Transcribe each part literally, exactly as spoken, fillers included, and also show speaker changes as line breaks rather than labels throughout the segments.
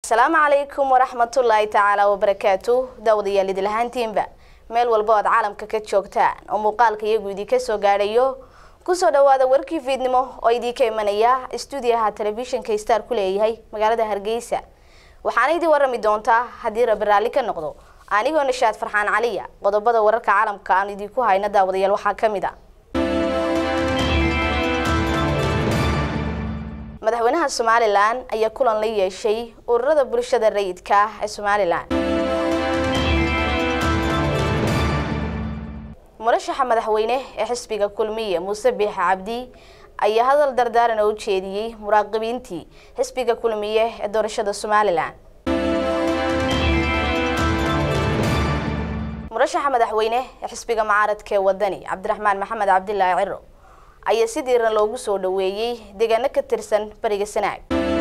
السلام عليكم ورحمة الله تعالى وبركاته. داودي اللي دلهان تيمبا ميل والبعض عالم ككتشوكتان ومقالك يجودي كسو غاريو كسو دوادا وركي فيدنمو ويدي كيمانيا استوديوها تلفزيون كيستار كليهي مقالة هرقيسة وحاني دي ورمي دونتا هدير برالي كنقضو أنيقو نشاد فرحان عليا قضبضا ورك عالم كان ديكو هاينا داودي الوحا كميدا madaxweynaha Somaliland ayaa kulan la yeeshay ururada bulshada rayidka ah ee Somaliland. Murashaxa madaxweyne ee xisbiga kulmiye Muuse Biixi Cabdi ayaa hadal dardaaran u jeediyay muraaqibiintii xisbiga kulmiye ee doorashada Somaliland. Murashaxa madaxweyne ee xisbiga mucaaradka wadani Cabdiraxmaan Maxamed Cabdilaahi Ciro ayaa si diiran loogu soo dhaweeyay deegaanka ka tirsan bariga Sanaag.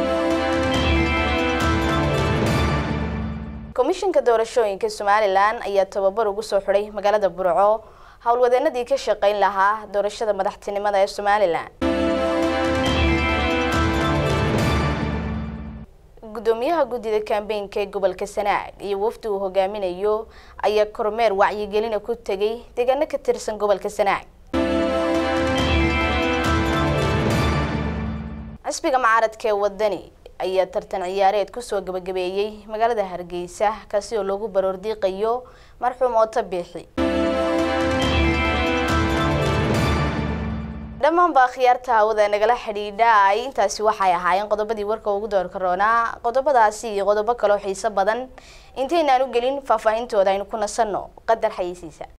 Komishanka doorashooyinka Somaliland ayaa tababar ugu soo xiray magaalada Burco hawlwadeenadii ka shaqeyn lahaa doorashada madaxtinimada ee Somaliland. Gudoomiyaha gudida campaign-ka ee gobolka Sanaag iyo wafdi uu hogaaminayo ayaa kormeer wacyigelin ku tagay deegaanka ka tirsan gobolka Sanaag. xisbiga mucaaradka wadani ayaa tartan ciyaareed ku soo gabagabeeyay magaalada Hargeysa kaasi oo lagu baroordiiqayo marxuum oo Biixi dhamaan baa khiyaarta hawada nagala xidhiidhay intaasi waxay ahaayeen qodobadii warka ugu door corona qodobadaasi iyo qodobo kale oo xiiso badan intaynaan u gelin faahfaahintooda aynu ku nasanno qadar xayisiisa.